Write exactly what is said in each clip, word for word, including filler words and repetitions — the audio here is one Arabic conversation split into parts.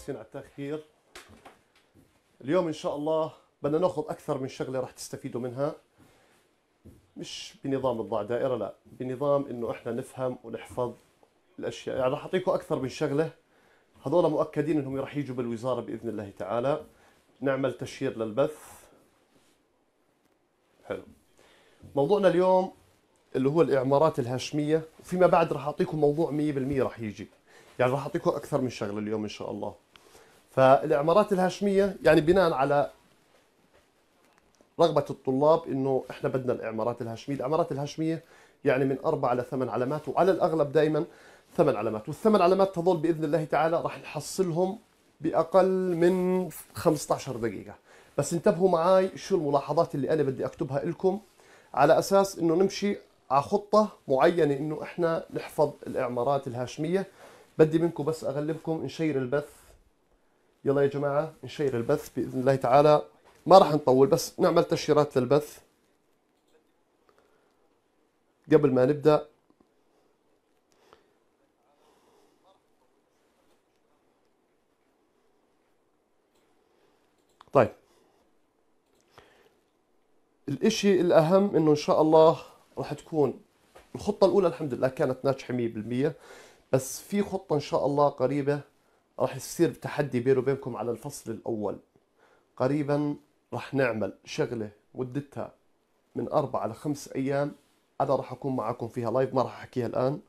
اسفين على التأخير. اليوم إن شاء الله بدنا ناخذ أكثر من شغلة راح تستفيدوا منها، مش بنظام الضع دائرة، لا بنظام إنه إحنا نفهم ونحفظ الأشياء. يعني راح أعطيكم أكثر من شغلة، هذول مؤكدين إنهم راح يجوا بالوزارة بإذن الله تعالى. نعمل تشيير للبث. حلو. موضوعنا اليوم اللي هو الإعمارات الهاشمية، وفيما بعد راح أعطيكم موضوع مية بالمية راح يجي، يعني راح أعطيكم أكثر من شغلة اليوم إن شاء الله. فالإعمارات الهاشمية يعني بناء على رغبة الطلاب إنه إحنا بدنا الإعمارات الهاشمية. الإعمارات الهاشمية يعني من أربع إلى ثمان علامات، وعلى الأغلب دائما ثمان علامات، والثمان علامات هذول بإذن الله تعالى راح نحصلهم بأقل من خمسة عشر دقيقة. بس انتبهوا معاي شو الملاحظات اللي أنا بدي أكتبها لكم، على أساس إنه نمشي على خطة معينة إنه إحنا نحفظ الإعمارات الهاشمية. بدي منكم بس أغلبكم نشير البث. يلا يا جماعة نشير البث بإذن الله تعالى، ما راح نطول، بس نعمل تشييرات للبث قبل ما نبدأ. طيب، الاشي الأهم إنه إن شاء الله راح تكون الخطة الأولى الحمد لله كانت ناجحة مية بالمية، بس في خطة إن شاء الله قريبة راح يصير تحدي بيني وبينكم على الفصل الأول. قريبا راح نعمل شغلة مدتها من أربعة لخمس أيام، أنا راح أكون معكم فيها لايف، ما راح أحكيها الآن.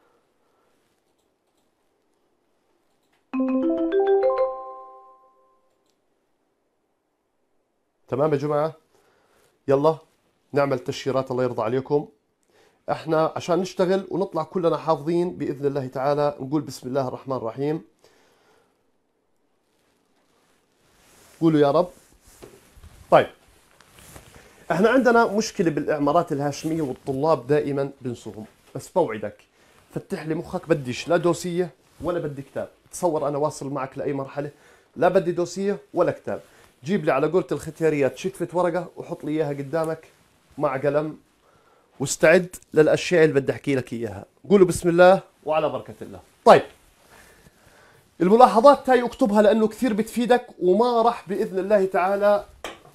تمام يا جماعة؟ يلا نعمل تشييرات الله يرضى عليكم. احنا عشان نشتغل ونطلع كلنا حافظين بإذن الله تعالى نقول بسم الله الرحمن الرحيم. قولوا يا رب. طيب، احنا عندنا مشكلة بالإعمارات الهاشمية والطلاب دائما بنسوهم، بس بوعدك فتح لي مخك، بديش لا دوسية ولا بدي كتاب. تصور أنا واصل معك لأي مرحلة، لا بدي دوسية ولا كتاب. جيب لي على قولة الختياريات شتفة ورقة وحط لي إياها قدامك مع قلم، واستعد للأشياء اللي بدي أحكي لك إياها. قولوا بسم الله وعلى بركة الله. طيب، الملاحظات تاي اكتبها لأنه كثير بتفيدك، وما راح بإذن الله تعالى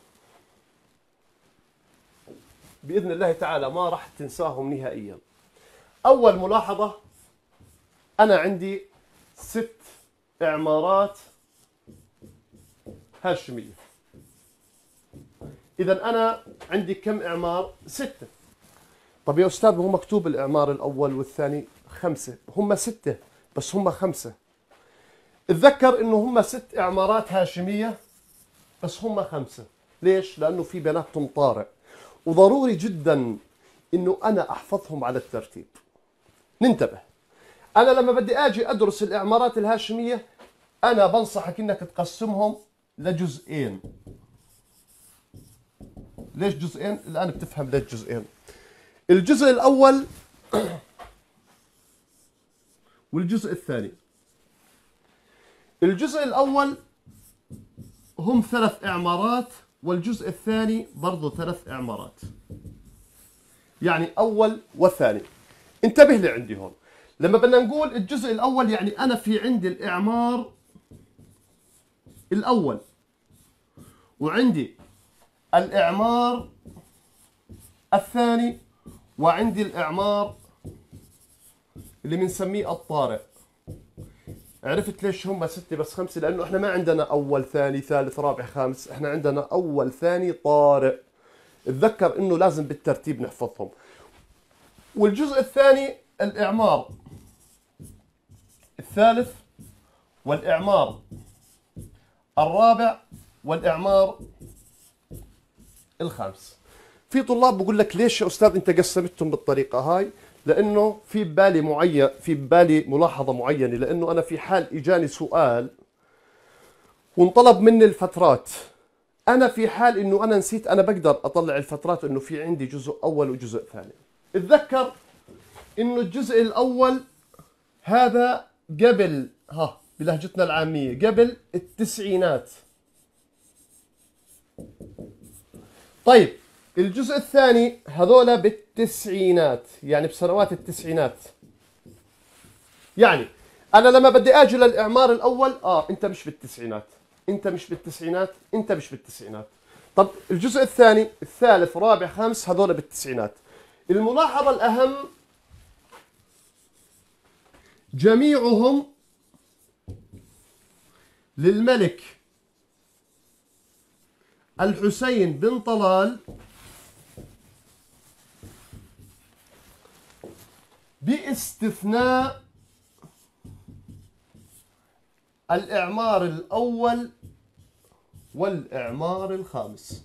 بإذن الله تعالى ما راح تنساهم نهائيا. أول ملاحظة، أنا عندي ست إعمارات هاشمية. إذا أنا عندي كم إعمار؟ ستة. طب يا أستاذ هو مكتوب الإعمار الأول والثاني خمسة، هم ستة بس هم خمسة. اتذكر إنه هم ست إعمارات هاشمية بس هم خمسة. ليش؟ لأنه في بيناتهم طارئ، وضروري جدا إنه أنا أحفظهم على الترتيب. ننتبه، أنا لما بدي أجي أدرس الإعمارات الهاشمية أنا بنصحك إنك تقسمهم لجزئين. ليش جزئين؟ الآن بتفهم ليش جزئين. الجزء الأول والجزء الثاني. الجزء الأول هم ثلاث إعمارات، والجزء الثاني برضو ثلاث إعمارات، يعني أول وثاني. انتبه لي عندي هون، لما بدنا نقول الجزء الأول يعني أنا في عندي الإعمار الأول، وعندي الإعمار الثاني، وعندي الإعمار اللي بنسميه الطارئ. عرفت ليش هم ستة بس خمسة؟ لأنه إحنا ما عندنا أول ثاني ثالث رابع خامس، إحنا عندنا أول ثاني طارئ. اتذكر إنه لازم بالترتيب نحفظهم. والجزء الثاني الإعمار الثالث والإعمار الرابع والإعمار الخامس. في طلاب بقول لك ليش يا أستاذ أنت قسمتهم بالطريقة هاي؟ لأنه في ببالي معين في ببالي ملاحظة معينة، لأنه أنا في حال إجاني سؤال وانطلب مني الفترات، أنا في حال إنه أنا نسيت، أنا بقدر أطلع الفترات إنه في عندي جزء أول وجزء ثاني. اتذكر إنه الجزء الأول هذا قبل، ها بلهجتنا العامية، قبل التسعينات. طيب، الجزء الثاني هذولا بالتسعينات، يعني بسنوات التسعينات. يعني انا لما بدي اجي للاعمار الاول اه انت مش بالتسعينات، انت مش بالتسعينات، انت مش بالتسعينات. طب الجزء الثاني، الثالث، رابع، خامس، هذول بالتسعينات. الملاحظة الأهم جميعهم للملك الحسين بن طلال باستثناء الإعمار الأول والإعمار الخامس.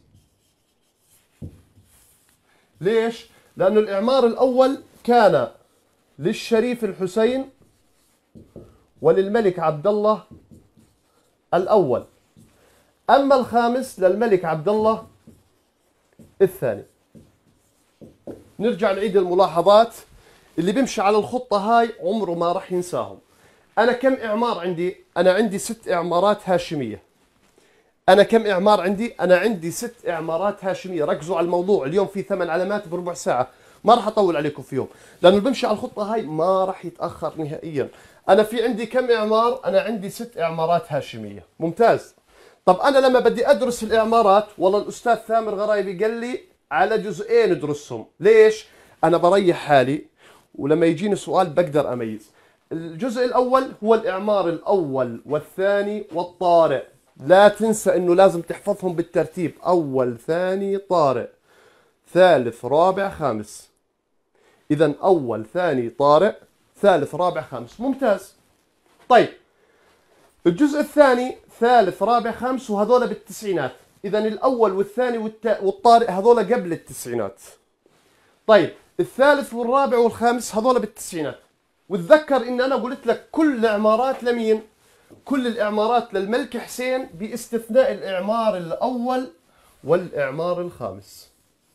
ليش؟ لأنه الإعمار الأول كان للشريف الحسين وللملك عبد الله الأول، أما الخامس للملك عبد الله الثاني. نرجع نعيد الملاحظات. اللي بيمشي على الخطة هاي عمره ما راح ينساهم. أنا كم إعمار عندي؟ أنا عندي ست إعمارات هاشمية. أنا كم إعمار عندي؟ أنا عندي ست إعمارات هاشمية. ركزوا على الموضوع، اليوم في ثمان علامات بربع ساعة، ما راح أطول عليكم فيهم، لأنه اللي بمشي على الخطة هاي ما راح يتأخر نهائيا. أنا في عندي كم إعمار؟ أنا عندي ست إعمارات هاشمية. ممتاز. طب أنا لما بدي أدرس الإعمارات، والله الأستاذ ثامر غرايبي قال لي على جزئين ادرسهم. ليش؟ أنا بريح حالي، ولما يجيني سؤال بقدر أميز. الجزء الأول هو الإعمار الأول والثاني والطارئ. لا تنسى إنه لازم تحفظهم بالترتيب: أول، ثاني، طارئ، ثالث، رابع، خامس. إذا أول، ثاني، طارئ، ثالث، رابع، خامس. ممتاز. طيب الجزء الثاني ثالث، رابع، خامس، وهذول بالتسعينات. إذا الأول والثاني والطارئ هذول قبل التسعينات. طيب الثالث والرابع والخامس هذول بالتسعينات. وتذكر إن أنا قلت لك كل الإعمارات لمين؟ كل الإعمارات للملك حسين باستثناء الإعمار الأول والإعمار الخامس.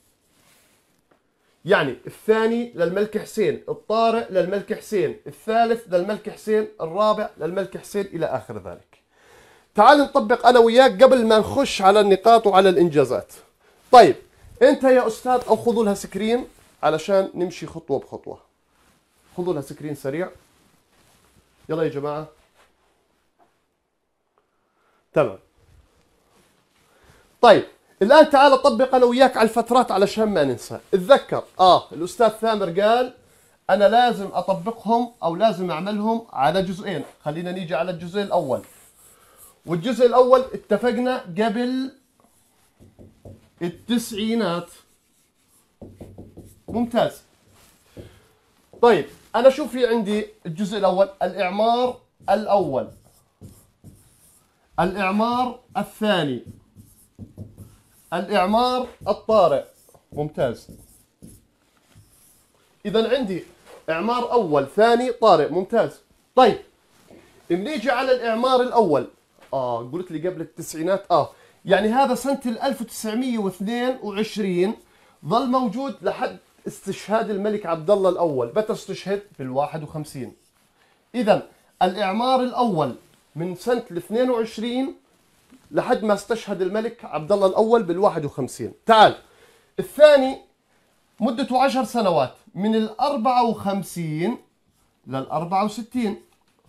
يعني الثاني للملك حسين، الطارئ للملك حسين، الثالث للملك حسين، الرابع للملك حسين، إلى آخر ذلك. تعال نطبق أنا وياك قبل ما نخش على النقاط وعلى الإنجازات. طيب أنت يا أستاذ، أو خذوا لها سكرين علشان نمشي خطوة بخطوة. خذوا لها سكرين سريع. يلا يا جماعة. تمام. طيب الآن تعال طبق أنا وياك على الفترات علشان ما ننسى. اتذكر آه الأستاذ ثامر قال أنا لازم أطبقهم أو لازم أعملهم على جزئين. خلينا نيجي على الجزء الأول. والجزء الأول اتفقنا قبل التسعينات. ممتاز. طيب أنا شوف في عندي الجزء الأول: الإعمار الأول، الإعمار الثاني، الإعمار الطارئ. ممتاز. إذا عندي إعمار أول، ثاني، طارئ. ممتاز. طيب بنيجي على الإعمار الأول. آه قلت لي قبل التسعينات. آه يعني هذا سنة ألف وتسعمئة واثنين وعشرين، ظل موجود لحد استشهاد الملك عبد الله الأول. متى استشهد؟ بالواحد وخمسين. إذا الإعمار الأول من سنة الاثنين وعشرين لحد ما استشهد الملك عبد الله الأول بالواحد وخمسين. تعال الثاني مدته عشر سنوات، من الأربعة وخمسين للأربعة وستين.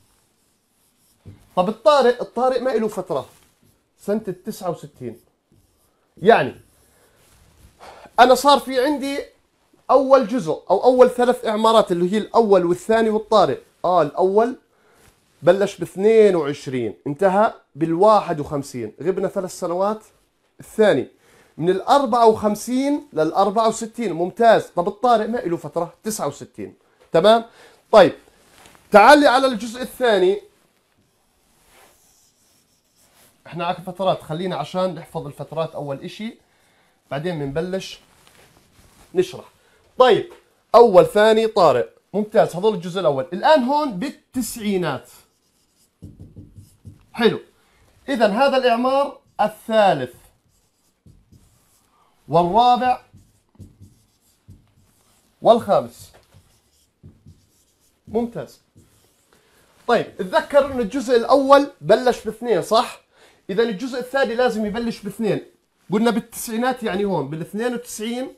طب الطارئ، الطارئ ما له فترة، سنة التسعة وستين. يعني أنا صار في عندي أول جزء أو أول ثلاث إعمارات اللي هي الأول والثاني والطارئ. آه الأول بلش ب اثنين وعشرين، انتهى بالواحد وخمسين، غبنا ثلاث سنوات. الثاني من الأربعة وخمسين للأربعة وستين. ممتاز. طب الطارئ ما له فترة، تسعة وستين. تمام. طيب تعال لي على الجزء الثاني. احنا على فترات، خلينا عشان نحفظ الفترات أول إشي، بعدين بنبلش نشرح. طيب أول، ثاني، طارئ. ممتاز. هذول الجزء الأول. الآن هون بالتسعينات. حلو. إذا هذا الإعمار الثالث والرابع والخامس. ممتاز. طيب اتذكر إنه الجزء الأول بلش باثنين، صح؟ إذا الجزء الثاني لازم يبلش باثنين. قلنا بالتسعينات، يعني هون بالاثنين وتسعين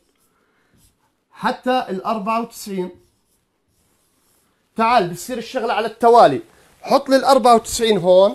حتى الأربعة وتسعين. تعال بتصير الشغلة على التوالي. حط لي ال أربعة وتسعين هون.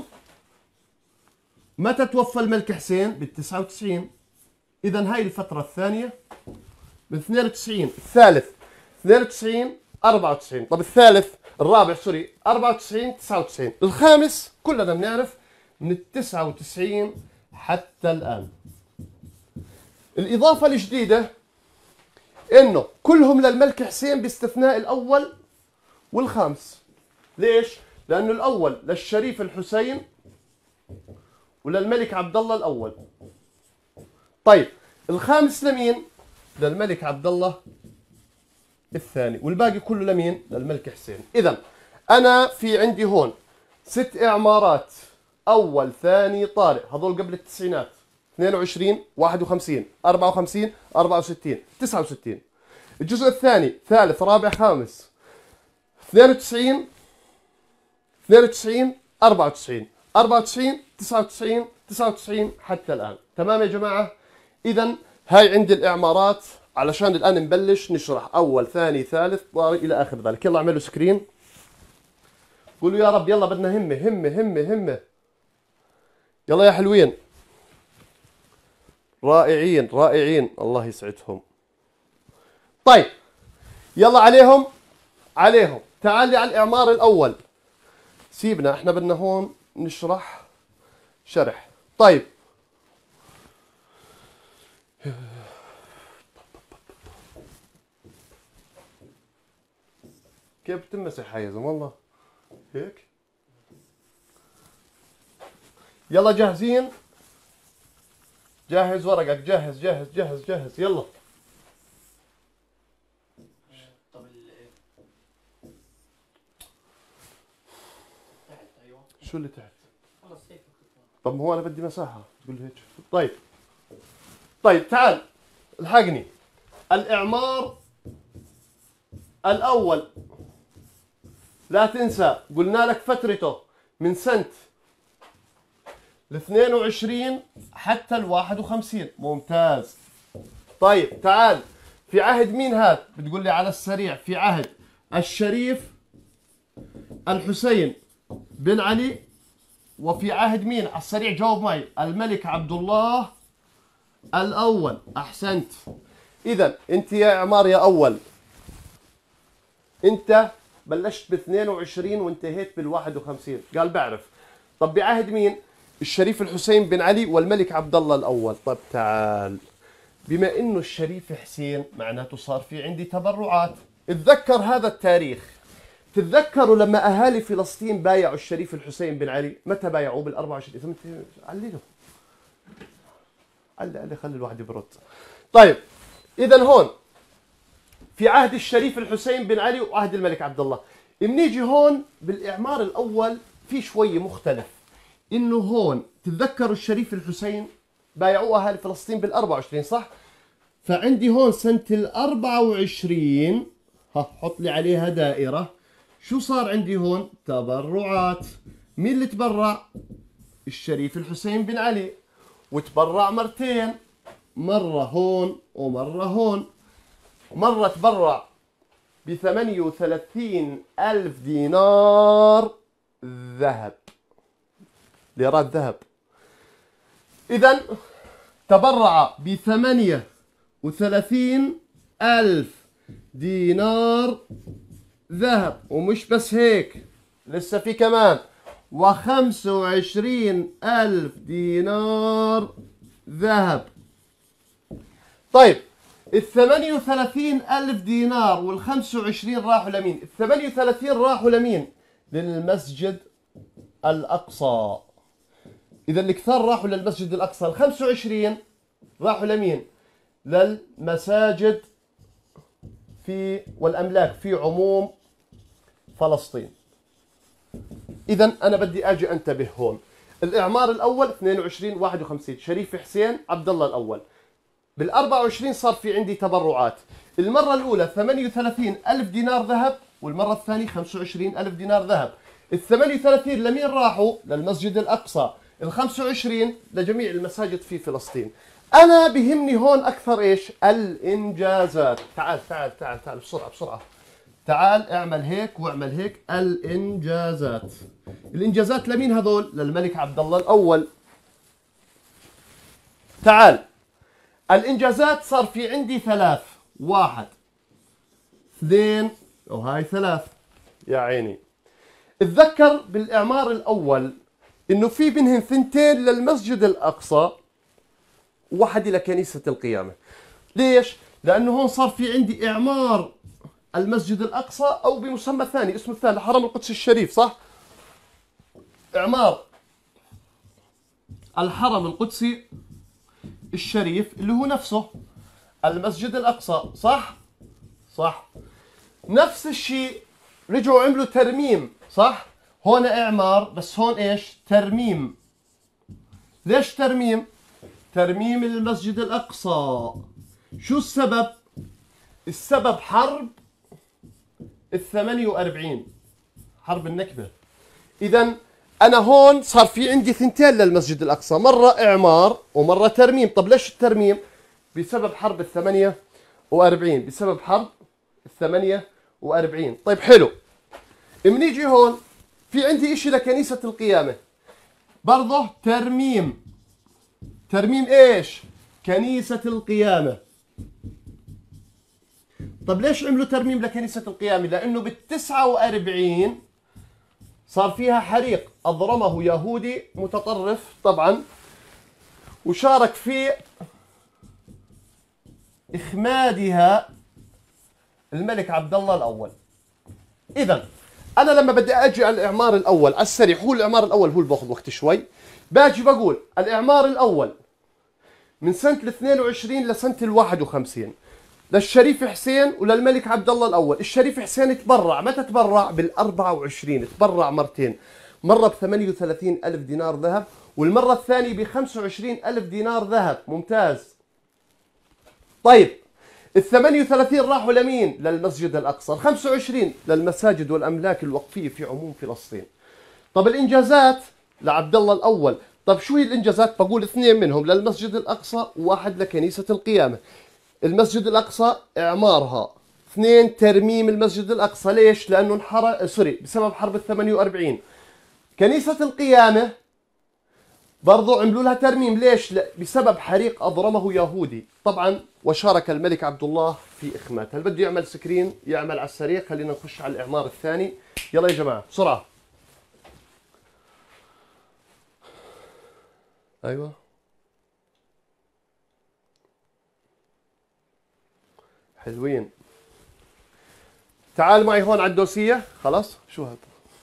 متى توفى الملك حسين؟ بال تسعة وتسعين. إذا هاي الفترة الثانية من اثنين وتسعين. الثالث اثنين وتسعين أربعة وتسعين. طب الثالث الرابع سوري أربعة وتسعين تسعة وتسعين. الخامس كلنا بنعرف من ال تسعة وتسعين حتى الآن. الإضافة الجديدة إنه كلهم للملك حسين باستثناء الأول والخامس. ليش؟ لأنه الأول للشريف الحسين وللملك عبد الله الأول. طيب الخامس لمين؟ للملك عبد الله الثاني، والباقي كله لمين؟ للملك حسين. إذا أنا في عندي هون ست إعمارات، أول ثاني طارق، هذول قبل التسعينات، اثنين وعشرين واحد وخمسين أربعة وخمسين أربعة وستين تسعة وستين. الجزء الثاني ثالث رابع خامس اثنين وتسعين اثنين وتسعين أربعة وتسعين أربعة وتسعين تسعة وتسعين تسعة وتسعين حتى الآن. تمام يا جماعة؟ إذا هاي عندي الإعمارات علشان الآن نبلش نشرح أول ثاني ثالث طارق إلى آخر ذلك. يلا اعملوا سكرين، قولوا يا رب يلا بدنا همة همة همة همة. يلا يا حلوين، رائعين رائعين، الله يسعدهم. طيب يلا عليهم عليهم. تعال لي على الإعمار الأول. سيبنا احنا بدنا هون نشرح شرح. طيب كيف بتمسح هاي يا زلمة والله هيك. يلا جاهزين؟ جهز ورقك، جهز جهز جهز جهز يلا. طب ال تحت ايوه. شو اللي تحت؟ خلص هيك. طب هو انا بدي مساحة تقول هيك. طيب طيب تعال الحقني. الإعمار الأول لا تنسى قلنا لك فترته من سنة ال اثنين وعشرين حتى ال واحد وخمسين. ممتاز. طيب تعال في عهد مين هاد؟ بتقول لي على السريع في عهد الشريف الحسين بن علي، وفي عهد مين؟ على السريع جاوب معي. الملك عبد الله الأول. أحسنت. إذا أنت يا إعمار يا أول أنت بلشت ب اثنين وعشرين وانتهيت بال واحد وخمسين. قال بعرف. طب بعهد مين؟ الشريف الحسين بن علي والملك عبد الله الأول. طب تعال، بما إنه الشريف حسين معناته صار في عندي تبرعات. اتذكر هذا التاريخ. تتذكروا لما أهالي فلسطين بايعوا الشريف الحسين بن علي؟ متى بايعوه؟ بال أربعة وعشرين. علي له علي علي خلي الواحد يبرد. طيب إذا هون في عهد الشريف الحسين بن علي وعهد الملك عبد الله. بنيجي هون بالإعمار الأول في شوي مختلف، إنه هون تتذكروا الشريف الحسين بايعوه أهالي فلسطين بال أربعة وعشرين صح؟ فعندي هون سنة ال أربعة وعشرين، ها حط لي عليها دائرة. شو صار عندي هون؟ تبرعات. مين اللي تبرع؟ الشريف الحسين بن علي، وتبرع مرتين، مرة هون ومرة هون. مرة تبرع بثمانية وثلاثين ألف دينار ذهب، ليرات ذهب. إذا تبرع بثمانية وثلاثين ألف دينار ذهب. ومش بس هيك، لسه في كمان وخمسة وعشرين ألف دينار ذهب. طيب الثمانية وثلاثين ألف دينار والخمسة وعشرين راحوا لمين؟ الثمانية وثلاثين راحوا لمين؟ للمسجد الأقصى. إذا الكثار راحوا للمسجد الأقصى. الخمسة وعشرين راحوا لمين؟ للمساجد في والأملاك في عموم فلسطين. إذا أنا بدي أجي أنتبه هون. الإعمار الأول اثنين وعشرين واحد وخمسين شريف حسين عبد الله الأول. بال أربعة وعشرين صار في عندي تبرعات. المرة الأولى ثمانية وثلاثين ألف دينار ذهب، والمرة الثانية خمسة وعشرين ألف دينار ذهب. ال ثمانية وثلاثين لمين راحوا؟ للمسجد الأقصى. ال خمسة وعشرين لجميع المساجد في فلسطين. أنا بهمني هون أكثر إيش؟ الإنجازات. تعال تعال تعال تعال بسرعة بسرعة. تعال اعمل هيك واعمل هيك. الانجازات. الانجازات لمين هذول؟ للملك عبد الله الاول. تعال الانجازات صار في عندي ثلاث، واحد اثنين وهاي ثلاث. يا عيني اتذكر بالاعمار الاول انه في منهم ثنتين للمسجد الاقصى وواحد لكنيسة القيامة. ليش؟ لانه هون صار في عندي اعمار المسجد الاقصى او بمسمى ثاني اسمه الثاني الحرم القدسي الشريف، صح؟ اعمار الحرم القدسي الشريف اللي هو نفسه المسجد الاقصى، صح؟ صح. نفس الشيء رجعوا عملوا ترميم، صح؟ هون اعمار بس هون ايش؟ ترميم. ليش ترميم؟ ترميم المسجد الاقصى. شو السبب؟ السبب حرب الثمانية وأربعين، حرب النكبة. إذا أنا هون صار في عندي ثنتين للمسجد الأقصى، مرة إعمار ومرة ترميم. طب ليش الترميم؟ بسبب حرب الثمانية وأربعين، بسبب حرب الثمانية وأربعين. طيب حلو. منيجي هون في عندي إشي لكنيسة القيامة برضه ترميم. ترميم إيش؟ كنيسة القيامة. طب ليش عملوا ترميم لكنيسة القيامة؟ لأنه بالتسعة وأربعين صار فيها حريق أضرمه يهودي متطرف طبعا، وشارك في إخمادها الملك عبد الله الأول. إذا أنا لما بدي أجي على الإعمار الأول على السريع، هو الإعمار الأول هو اللي باخذ وقت شوي، باجي بقول الإعمار الأول من سنة الاثنين وعشرين لسنة الواحد وخمسين للشريف حسين وللملك عبد الله الأول. الشريف حسين تبرع، متى تبرع؟ بالأربعة وعشرين، تبرع مرتين، مرة بثمانية وثلاثين ألف دينار ذهب والمرة الثانية بخمسة وعشرين ألف دينار ذهب. ممتاز. طيب الثمانية وثلاثين راحوا لمين؟ للمسجد الأقصى، الخمسة وعشرين للمساجد والأملاك الوقفية في عموم فلسطين. طب الإنجازات لعبد الله الأول. طب شو هي الإنجازات؟ بقول اثنين منهم للمسجد الأقصى وواحد لكنيسة القيامة. المسجد الأقصى إعمارها، اثنين ترميم المسجد الأقصى. ليش؟ لأنه انحرق، سوري، بسبب حرب الثمانية وأربعين. كنيسة القيامة برضو عملوا لها ترميم. ليش؟ بسبب حريق أضرمه يهودي طبعا، وشارك الملك عبد الله في إخمادها. اللي بده يعمل سكرين يعمل على السريع. خلينا نخش على الإعمار الثاني. يلا يا جماعة بسرعة. أيوة حلوين. تعال معي هون على الدوسية. خلاص شو هذا؟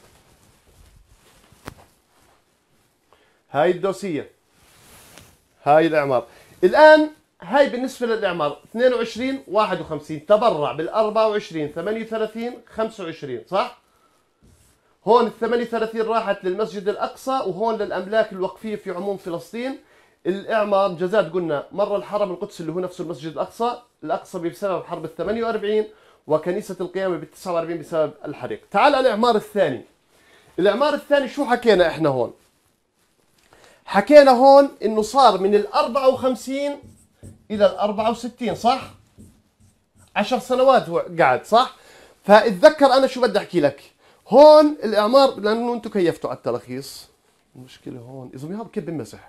هاي الدوسية، هاي الإعمار. الآن هاي بالنسبة للإعمار اثنين وعشرين واحد وخمسين تبرع بال أربعة وعشرين ثمانية وثلاثين خمسة وعشرين، صح؟ هون ال ثمانية وثلاثين راحت للمسجد الأقصى وهون للأملاك الوقفية في عموم فلسطين. الإعمار إنجازات قلنا مرة الحرم القدسي اللي هو نفسه المسجد الأقصى، الأقصى بسبب حرب ال ثمانية وأربعين، وكنيسة القيامة بال تسعة وأربعين بسبب الحريق. تعال على الإعمار الثاني. الإعمار الثاني شو حكينا إحنا هون؟ حكينا هون إنه صار من ال أربعة وخمسين إلى ال أربعة وستين، صح؟ عشر سنوات هو قعد، صح؟ فاتذكر أنا شو بدي أحكي لك. هون الإعمار لأنه أنتم كيفتوا على التلخيص. المشكلة هون إذا بيهاب كيف بنمسح؟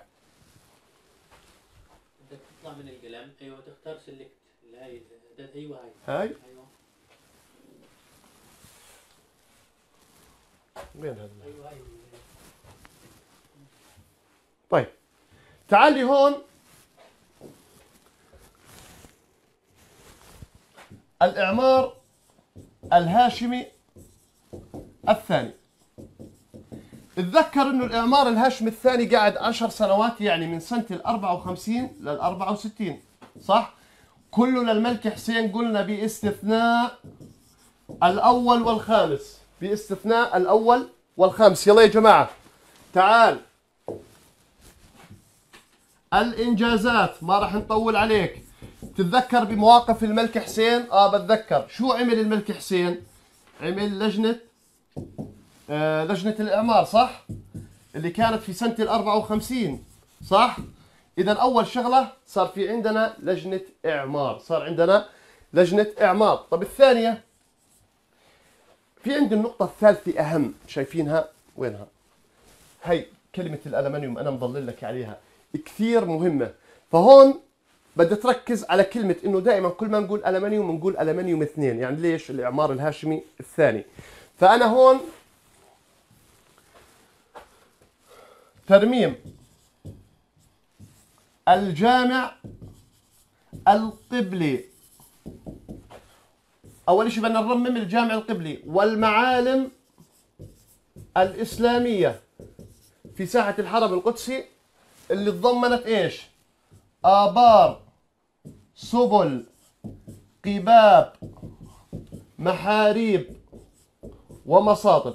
بدك تطلع من القلم، ايوه تختار سلكت هاي الاعداد. ايوه هاي هاي؟ ايوه وين هذا؟ ايوه هاي. طيب تعال لي هون الإعمار الهاشمي الثاني. اتذكر انه الإعمار الهاشمي الثاني قعد عشر سنوات، يعني من سنة ال أربعة وخمسين لل أربعة وستين، صح؟ كله للملك حسين قلنا باستثناء الأول والخامس، باستثناء الأول والخامس. يلا يا جماعة تعال. الإنجازات ما راح نطول عليك. تتذكر بمواقف الملك حسين؟ اه بتذكر. شو عمل الملك حسين؟ عمل لجنة آه لجنة الإعمار، صح؟ اللي كانت في سنة ال أربعة وخمسين، صح؟ إذا أول شغلة صار في عندنا لجنة إعمار، صار عندنا لجنة إعمار. طب الثانية في عندي النقطة الثالثة أهم، شايفينها وينها؟ هي كلمة الألمنيوم أنا مظلل لك عليها كثير مهمة. فهون بدي تركز على كلمة إنه دائما كل ما نقول ألمنيوم نقول ألمنيوم اثنين، يعني ليش؟ الإعمار الهاشمي الثاني. فأنا هون ترميم الجامع القبلي، أول شيء بدنا نرمم الجامع القبلي والمعالم الإسلامية في ساحة الحرم القدسي اللي تضمنت إيش؟ آبار، سبل، قباب، محاريب، ومصاطب.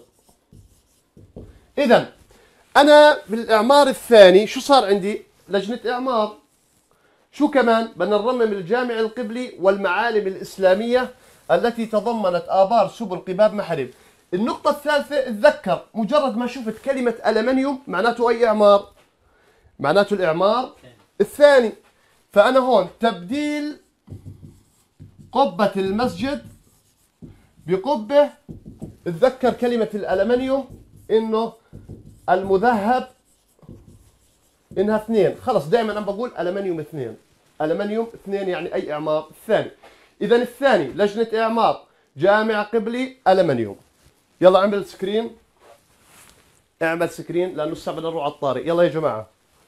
إذا أنا بالإعمار الثاني شو صار عندي؟ لجنة إعمار. شو كمان؟ بدنا نرمم الجامع القبلي والمعالم الإسلامية التي تضمنت آبار، سبل، قباب، محاريب. النقطة الثالثة اتذكر مجرد ما شفت كلمة ألمنيوم معناته أي إعمار؟ معناته الإعمار الثاني. فأنا هون تبديل قبة المسجد بقبة، اتذكر كلمة الألمنيوم إنه المذهب إنها اثنين، خلص دائما أنا بقول ألمنيوم اثنين، ألمنيوم اثنين يعني أي إعمار الثاني. إذا الثاني لجنة إعمار جامع قبلي ألمنيوم. يلا اعمل سكرين، اعمل سكرين لأنه الساعة بدنا نروح على الطارئ. يلا يا جماعة.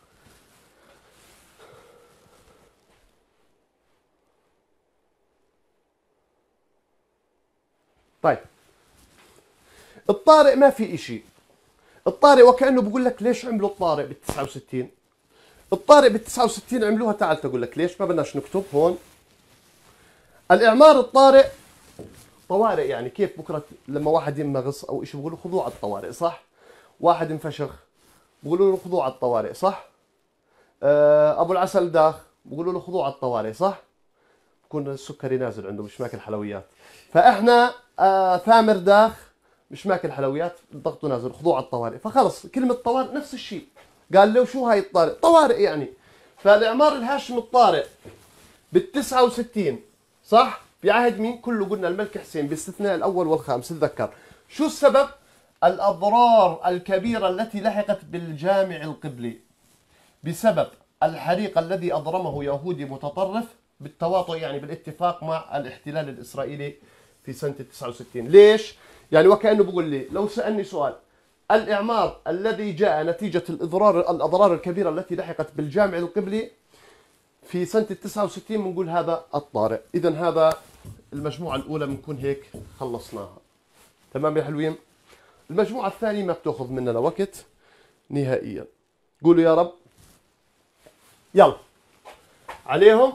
طيب الطارئ ما في إشي. الطارئ وكأنه بقول لك ليش عملوا الطارئ بال تسعة وستين؟ الطارئ بال تسعة وستين عملوها، تعال تقول لك ليش، ما بدناش نكتب هون. الإعمار الطارئ طوارئ، يعني كيف بكرة لما واحد ينمغص أو إشي بقولوا خذوه على الطوارئ، صح؟ واحد انفشخ بقولوا له خذوه على الطوارئ، صح؟ أبو العسل داخ بقولوا له خذوه على الطوارئ، صح؟ بكون السكري نازل عنده مش ماكل حلويات. فإحنا آه ثامر داخ مش ماكل حلويات ضغطه نازل، خذوه على الطوارئ. فخلص كلمة طوارئ نفس الشيء. قال له شو هاي الطارئ؟ طوارئ يعني. فالإعمار الهاشمي الطارئ بال تسعة وستين، صح؟ في عهد مين؟ كله قلنا الملك حسين باستثناء الأول والخامس. تذكر شو السبب؟ الأضرار الكبيرة التي لحقت بالجامع القبلي بسبب الحريق الذي أضرمه يهودي متطرف بالتواطؤ، يعني بالاتفاق مع الاحتلال الإسرائيلي في سنة تسعة وستين. ليش؟ يعني وكأنه بقول لي لو سألني سؤال، الإعمار الذي جاء نتيجة الإضرار الأضرار الكبيرة التي لحقت بالجامع القبلي في سنة تسعة وستين بنقول هذا الطارئ. إذا هذا المجموعة الأولى بنكون هيك خلصناها. تمام يا حلوين؟ المجموعة الثانية ما بتأخذ مننا وقت نهائيا. قولوا يا رب. يلا عليهم.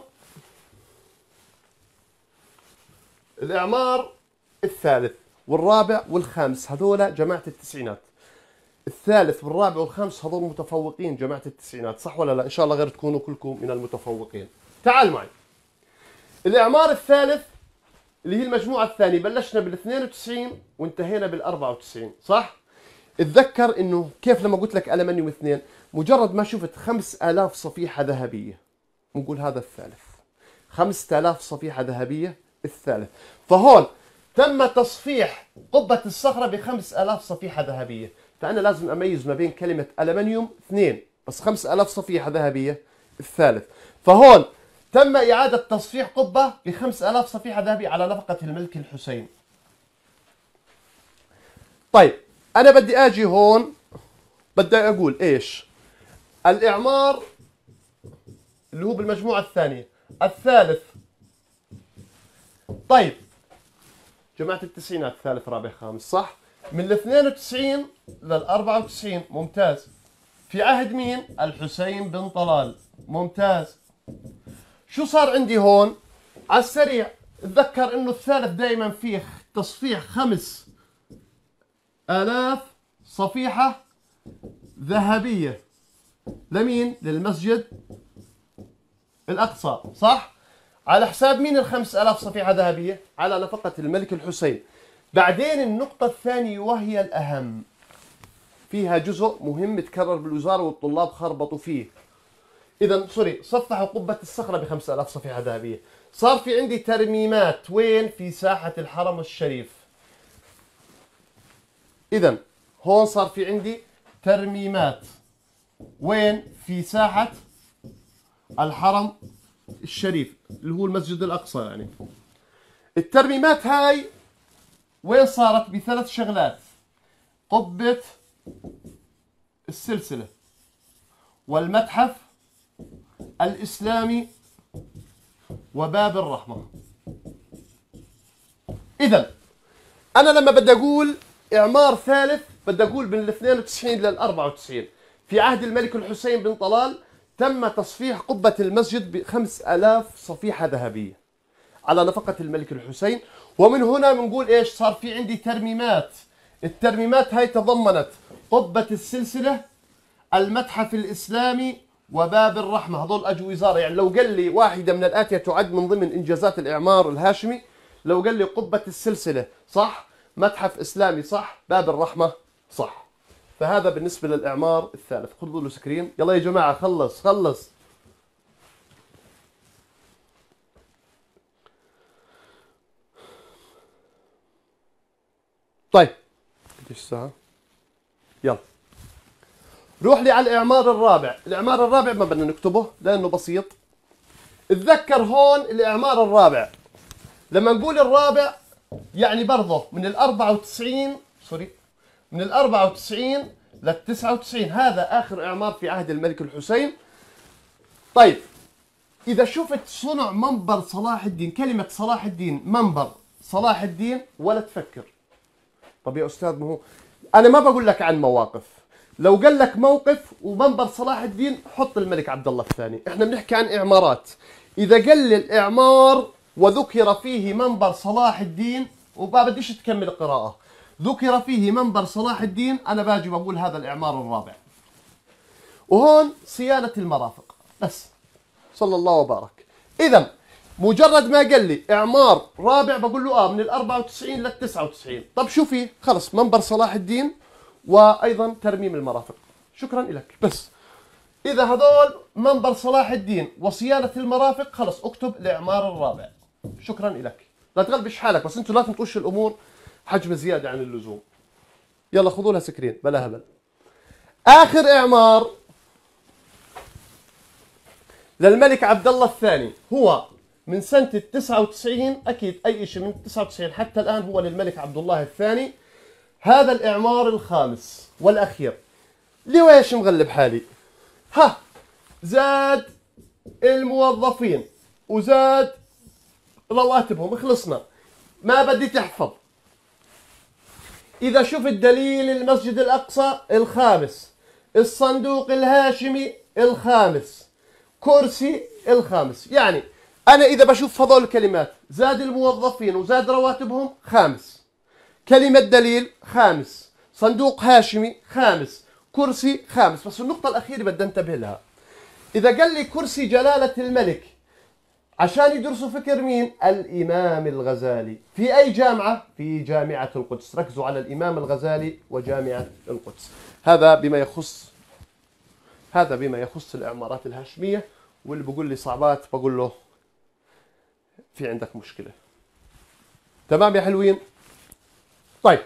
الإعمار الثالث والرابع والخامس هذول جماعة التسعينات. الثالث والرابع والخامس هذول متفوقين جماعة التسعينات، صح ولا لا؟ إن شاء الله غير تكونوا كلكم من المتفوقين. تعال معي. الإعمار الثالث اللي هي المجموعة الثانية بلشنا بال اثنين وتسعين وانتهينا بال أربعة وتسعين، صح؟ اتذكر إنه كيف لما قلت لك ألمنيوم اثنين، مجرد ما شفت خمس آلاف صفيحة ذهبية نقول هذا الثالث. خمسة آلاف صفيحة ذهبية الثالث. فهون تم تصفيح قبة الصخرة بخمس آلاف صفيحة ذهبية. فأنا لازم أميز ما بين كلمة ألمنيوم اثنين بس خمس آلاف صفيحة ذهبية الثالث. فهون تم إعادة تصفيح قبة بخمس آلاف صفيحة ذهبية على نفقة الملك الحسين. طيب أنا بدي أجي هون بدي أقول إيش؟ الإعمار اللي هو بالمجموعة الثانية الثالث. طيب جماعة التسعينات ثالث رابع خامس، صح؟ من ال اثنين وتسعين لل أربعة وتسعين، ممتاز. في عهد مين؟ الحسين بن طلال، ممتاز. شو صار عندي هون؟ على السريع اتذكر انه الثالث دائما فيه تصفيح خمس آلاف صفيحة ذهبية. لمين؟ للمسجد الأقصى، صح؟ على حساب مين الخمس آلاف صفيحة ذهبية؟ على نفقة الملك الحسين. بعدين النقطة الثانية وهي الأهم، فيها جزء مهم تكرر بالوزارة والطلاب خربطوا فيه. إذا سوري، صفحوا قبة الصخرة بخمسة آلاف صفيحة ذهبية. صار في عندي ترميمات وين؟ في ساحة الحرم الشريف. إذا هون صار في عندي ترميمات. وين؟ في ساحة الحرم الشريف اللي هو المسجد الأقصى. يعني الترميمات هاي وين صارت؟ بثلاث شغلات: قبة السلسلة، والمتحف الإسلامي، وباب الرحمة. إذا أنا لما بدي أقول إعمار ثالث بدي أقول من ال اثنين وتسعين لل أربعة وتسعين. في عهد الملك الحسين بن طلال تم تصفيح قبة المسجد بخمس آلاف صفيحة ذهبية على نفقة الملك الحسين. ومن هنا بنقول إيش؟ صار في عندي ترميمات. الترميمات هاي تضمنت قبة السلسلة، المتحف الإسلامي، وباب الرحمة. هذول أجوا وزارة. يعني لو قال لي واحدة من الآتية تعد من ضمن إنجازات الإعمار الهاشمي، لو قال لي قبة السلسلة صح، متحف إسلامي صح، باب الرحمة صح. فهذا بالنسبة للإعمار الثالث. خذوا له سكرين. يلا يا جماعة خلص خلص. طيب قديش الساعة؟ يلا روح لي على الإعمار الرابع. الإعمار الرابع ما بدنا نكتبه لأنه بسيط. اتذكر هون الإعمار الرابع لما نقول الرابع يعني برضه من ال أربعة وتسعين سوري من ال أربعة وتسعين لل تسعة وتسعين. هذا آخر إعمار في عهد الملك الحسين. طيب إذا شفت صنع منبر صلاح الدين، كلمة صلاح الدين، منبر صلاح الدين، ولا تفكر. طب يا أستاذ ما هو أنا ما بقول لك عن مواقف. لو قال لك موقف ومنبر صلاح الدين حط الملك عبد الله الثاني. احنا بنحكي عن إعمارات. إذا قال لي الإعمار وذكر فيه منبر صلاح الدين وما بديش تكمل القراءة، ذكر فيه منبر صلاح الدين، أنا باجي بقول هذا الإعمار الرابع. وهون صيانة المرافق بس. صلى الله وبارك. إذا مجرد ما قال لي إعمار رابع بقول له آه من ال أربعة وتسعين لل تسعة وتسعين. طب شو في؟ خلص منبر صلاح الدين وأيضا ترميم المرافق. شكرا لك. بس إذا هذول منبر صلاح الدين وصيانة المرافق خلص اكتب الإعمار الرابع. شكرا لك. لا تغلبش حالك، بس انتوا لا تنطوش الأمور حجم زيادة عن اللزوم. يلا خذوا لها سكرين بلا هبل. آخر إعمار للملك عبد الله الثاني هو من سنة التسعة وتسعين. أكيد أي شيء من التسعة وتسعين حتى الآن هو للملك عبد الله الثاني. هذا الإعمار الخامس والأخير. ليش مغلب حالي؟ ها زاد الموظفين وزاد رواتبهم، خلصنا. ما بدي تحفظ. إذا شفت دليل المسجد الأقصى الخامس، الصندوق الهاشمي الخامس، كرسي الخامس. يعني أنا إذا بشوف هذول الكلمات زاد الموظفين وزاد رواتبهم خامس، كلمة دليل خامس، صندوق هاشمي خامس، كرسي خامس. بس النقطة الأخيرة بدي انتبه لها. إذا قال لي كرسي جلالة الملك عشان يدرسوا فكر مين؟ الإمام الغزالي. في أي جامعة؟ في جامعة القدس. ركزوا على الإمام الغزالي وجامعة القدس. هذا بما يخص هذا بما يخص الإعمارات الهاشمية. واللي بقول لي صعبات بقول له في عندك مشكلة. تمام يا حلوين؟ طيب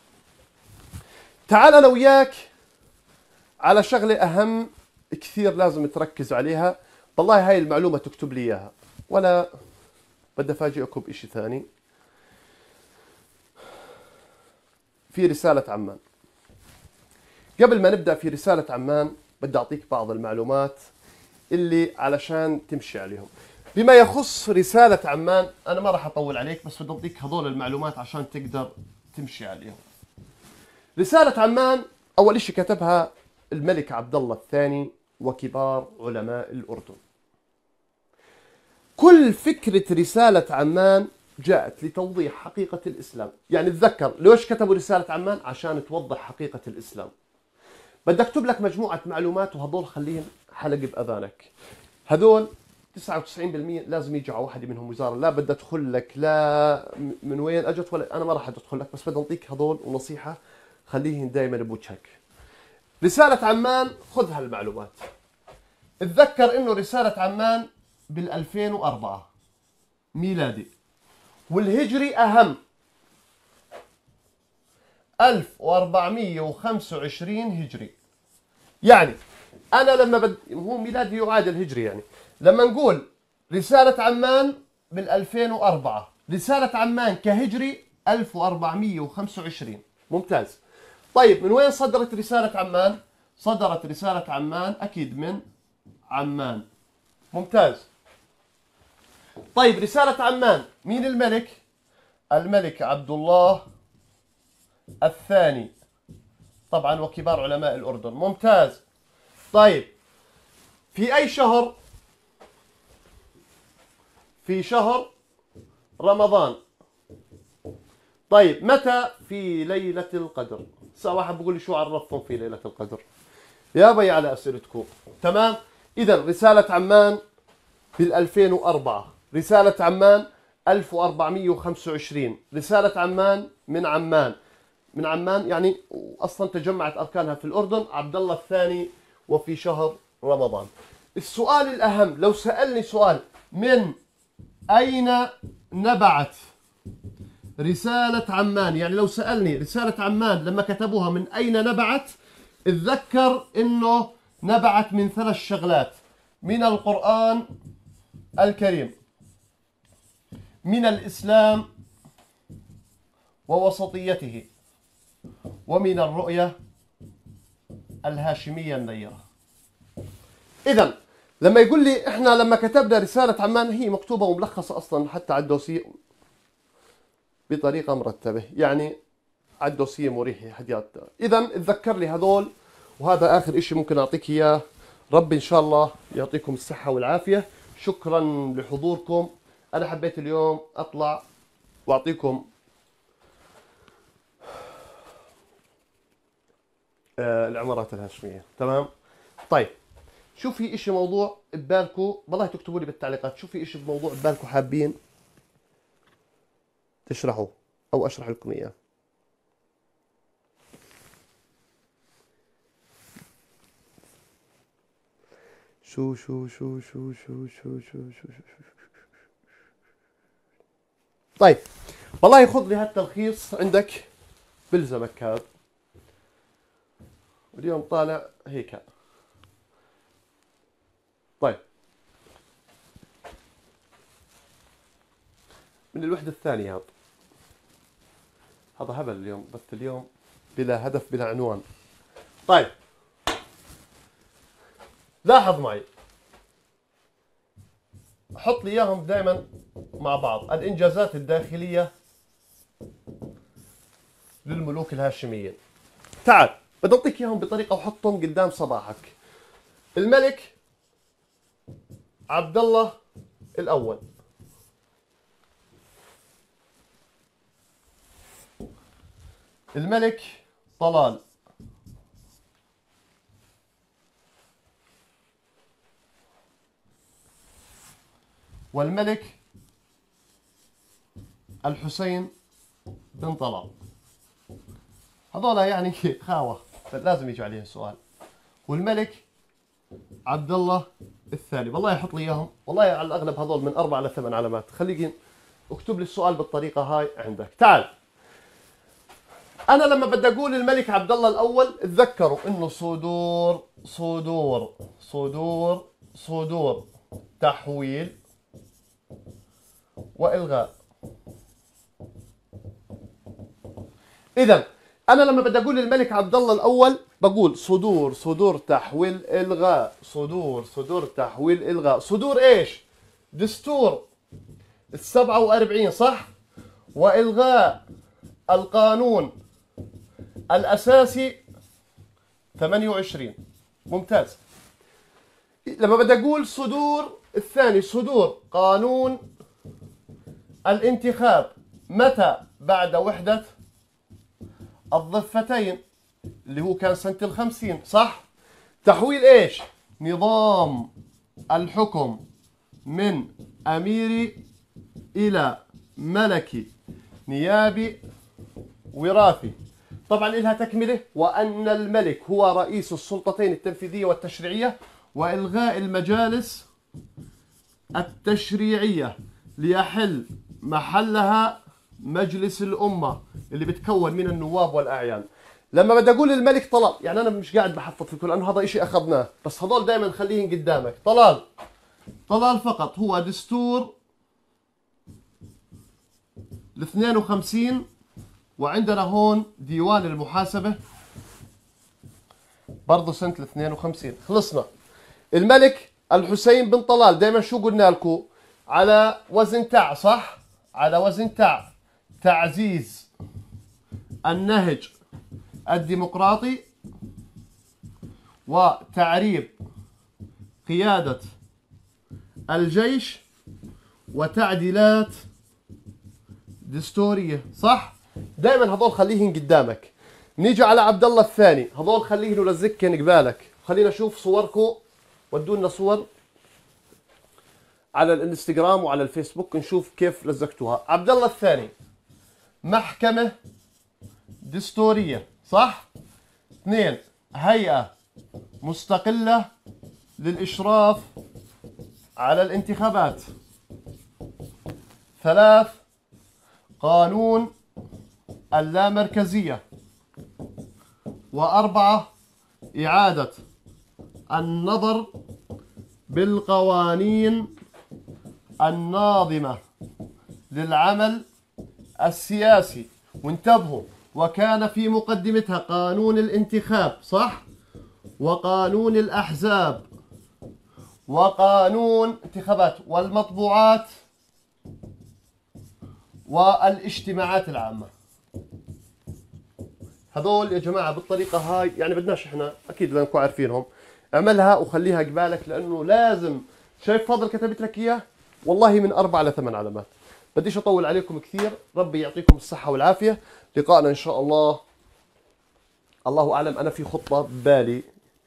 تعال أنا وياك على شغلة أهم كثير لازم تركز عليها. والله هاي المعلومة تكتب لي إياها ولا بدي أفاجئكم بإشي ثاني. في رسالة عمان. قبل ما نبدأ في رسالة عمان بدي أعطيك بعض المعلومات اللي علشان تمشي عليهم. بما يخص رسالة عمان أنا ما راح أطول عليك، بس بدي أعطيك هذول المعلومات عشان تقدر تمشي عليهم. رسالة عمان أول شيء كتبها الملك عبد الله الثاني وكبار علماء الأردن. كل فكرة رسالة عمان جاءت لتوضيح حقيقة الإسلام. يعني تذكر ليش كتبوا رسالة عمان؟ عشان توضح حقيقة الإسلام. بدي أكتب لك مجموعة معلومات وهذول خليهم حلق بأذانك. هذول تسعة وتسعين بالمئة لازم يجي على واحدة منهم وزارة. لا بدي أدخل لك لا من وين أجت ولا أنا ما راح أدخل لك، بس بدي أعطيك هذول ونصيحة خليهم دائما بوجهك. رسالة عمان خذ هالمعلومات. اتذكر إنه رسالة عمان بال ألفين وأربعة ميلادي، والهجري أهم. ألف وأربعمئة وخمسة وعشرين هجري. يعني أنا لما بد... هو ميلادي يعادل هجري، يعني لما نقول رسالة عمان بال ألفين وأربعة، رسالة عمان كهجري ألف وأربعمئة وخمسة وعشرين. ممتاز. طيب من وين صدرت رسالة عمان؟ صدرت رسالة عمان أكيد من عمان. ممتاز. طيب رسالة عمان مين الملك؟ الملك عبد الله الثاني طبعا، وكبار علماء الأردن. ممتاز. طيب في أي شهر؟ في شهر رمضان. طيب متى؟ في ليلة القدر. سأل واحد بيقول لي شو عرفتم في ليلة القدر؟ يا بي على أسئلتكم. تمام. إذا رسالة عمان بال ألفين وأربعة، رسالة عمان ألف وأربعمئة وخمسة وعشرين، رسالة عمان من عمان. من عمان يعني أصلا تجمعت أركانها في الأردن، عبد الله الثاني، وفي شهر رمضان. السؤال الأهم لو سألني سؤال من أين نبعت رسالة عمان، يعني لو سألني رسالة عمان لما كتبوها من أين نبعت، اتذكر إنه نبعت من ثلاث شغلات: من القرآن الكريم، من الإسلام ووسطيته، ومن الرؤية الهاشمية النيرة. إذا لما يقول لي إحنا لما كتبنا رسالة عمان، هي مكتوبة وملخصة أصلا حتى على الدوسية بطريقة مرتبة، يعني على الدوسية مريحة حديات. إذا اتذكر لي هذول، وهذا آخر إشي ممكن أعطيك إياه. ربي إن شاء الله يعطيكم الصحة والعافية. شكرا لحضوركم. أنا حبيت اليوم أطلع وأعطيكم آه العمارات الهاشمية. تمام. طيب شو في إشي موضوع ببالكم، والله تكتبوا لي بالتعليقات، شو في إشي بموضوع ببالكم حابين تشرحوا أو أشرح لكم إياه. شو شو شو شو شو شو شو شو شو طيب والله خذ لي هالتلخيص عندك بلزمك هذا. اليوم طالع هيك. طيب من الوحدة الثانية هذا هذا هبل اليوم، بس اليوم بلا هدف بلا عنوان. طيب لاحظ معي، حط لي اياهم دائما مع بعض. الانجازات الداخلية للملوك الهاشميين. تعال بدي اعطيك اياهم بطريقة وحطهم قدام صباحك. الملك عبد الله الأول، الملك طلال، والملك الحسين بن طلال. هذول يعني خاوة لازم يجي عليهم سؤال. والملك عبد الله الثاني، والله يحط لي اياهم، والله على الاغلب هذول من اربع لثمان علامات. خليك اكتب لي السؤال بالطريقه هاي عندك. تعال انا لما بدي اقول الملك عبد الله الاول، تذكروا انه صدور صدور صدور صدور تحويل والغاء. اذا انا لما بدي اقول الملك عبد الله الاول بقول صدور صدور تحويل الغاء، صدور صدور تحويل الغاء. صدور ايش؟ دستور السبعة وأربعين صح؟ والغاء القانون الاساسي ثمانية وعشرين. ممتاز. لما بدي اقول صدور الثاني، صدور قانون الانتخاب متى؟ بعد وحدة الضفتين اللي هو كان سنة الخمسين صح؟ تحويل ايش؟ نظام الحكم من اميري الى ملكي نيابي وراثي. طبعا لها تكملة: وأن الملك هو رئيس السلطتين التنفيذية والتشريعية، وإلغاء المجالس التشريعية ليحل محلها مجلس الأمة اللي بتكون من النواب والأعيان. لما بدي أقول الملك طلال، يعني أنا مش قاعد بحفظ فيكم لأنه هذا إشي أخذناه، بس هذول دائما خليهم قدامك. طلال طلال فقط هو دستور ال اثنين وخمسين، وعندنا هون ديوان المحاسبة برضه سنة ال اثنين وخمسين. خلصنا. الملك الحسين بن طلال دائما شو قلنا لكم؟ على وزن تع، صح؟ على وزن تع، تعزيز النهج الديمقراطي وتعريب قيادة الجيش وتعديلات دستورية، صح؟ دائما هذول خليهن قدامك. نيجي على عبد الله الثاني، هذول خليهن لزكن قبالك. خلينا نشوف صوركم، ودونا صور على الانستغرام وعلى الفيسبوك نشوف كيف لزقتوها. عبد الله الثاني محكمة دستورية، صح؟ اثنين هيئة مستقلة للإشراف على الانتخابات. ثلاث قانون اللامركزية. وأربعة إعادة النظر بالقوانين الناظمة للعمل السياسي. وانتبهوا، وكان في مقدمتها قانون الانتخاب، صح؟ وقانون الأحزاب وقانون انتخابات والمطبوعات والاجتماعات العامة. هذول يا جماعة بالطريقة هاي، يعني بدناش احنا اكيد لانكم عارفينهم، اعملها وخليها قبالك لانه لازم. شايف فاضل كتبت لك اياه؟ والله من اربع لثمان علامات. بديش اطول عليكم كثير، ربي يعطيكم الصحة والعافية. لقائنا ان شاء الله، الله اعلم. انا في خطة ببالي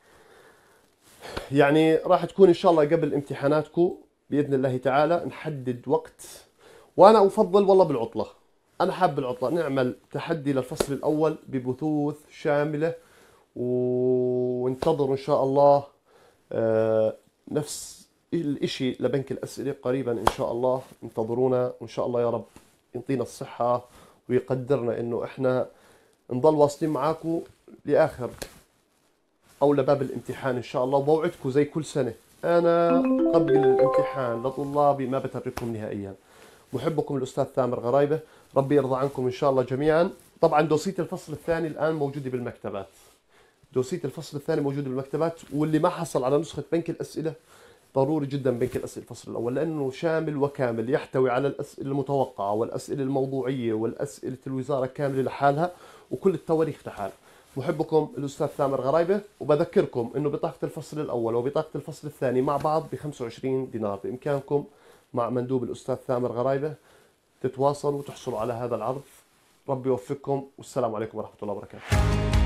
يعني راح تكون ان شاء الله قبل امتحاناتكم باذن الله تعالى. نحدد وقت، وانا افضل والله بالعطلة. انا حاب العطلة نعمل تحدي للفصل الاول ببثوث شاملة، وانتظروا ان شاء الله آه نفس الاشي لبنك الاسئلة قريبا ان شاء الله. انتظرونا وان شاء الله يا رب يعطينا الصحة ويقدرنا انه احنا نضل واصلين معاكم لاخر او لباب الامتحان ان شاء الله. وبوعدكم زي كل سنة انا قبل الامتحان لطلابي ما بترككم نهائيا. محبكم الاستاذ ثامر غرايبة، ربي يرضى عنكم ان شاء الله جميعا. طبعا دوسية الفصل الثاني الان موجودة بالمكتبات، دوسية الفصل الثاني موجودة بالمكتبات. واللي ما حصل على نسخة بنك الاسئلة ضروري جدا بنك الاسئلة الفصل الاول، لانه شامل وكامل، يحتوي على الاسئلة المتوقعة والاسئلة الموضوعية والاسئلة الوزارة كاملة لحالها وكل التواريخ لحالها. محبكم الاستاذ ثامر غرايبة، وبذكركم انه بطاقة الفصل الاول وبطاقة الفصل الثاني مع بعض ب خمسة وعشرين دينار. بامكانكم مع مندوب الاستاذ ثامر غرايبة تتواصلوا وتحصلوا على هذا العرض. ربي يوفقكم، والسلام عليكم ورحمة الله وبركاته.